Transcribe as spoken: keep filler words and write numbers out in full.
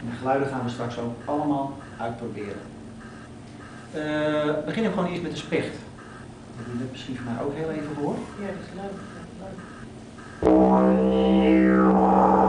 En de geluiden gaan we straks ook allemaal uitproberen. Uh, we beginnen gewoon eerst met de specht. Dat hebben jullie misschien van mij ook heel even gehoord. Ja, dat is leuk. Dat is leuk.